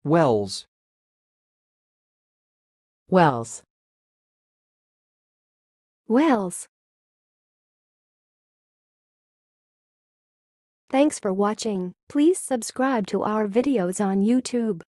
wels, wels, wels. Thanks for watching. Please subscribe to our videos on YouTube.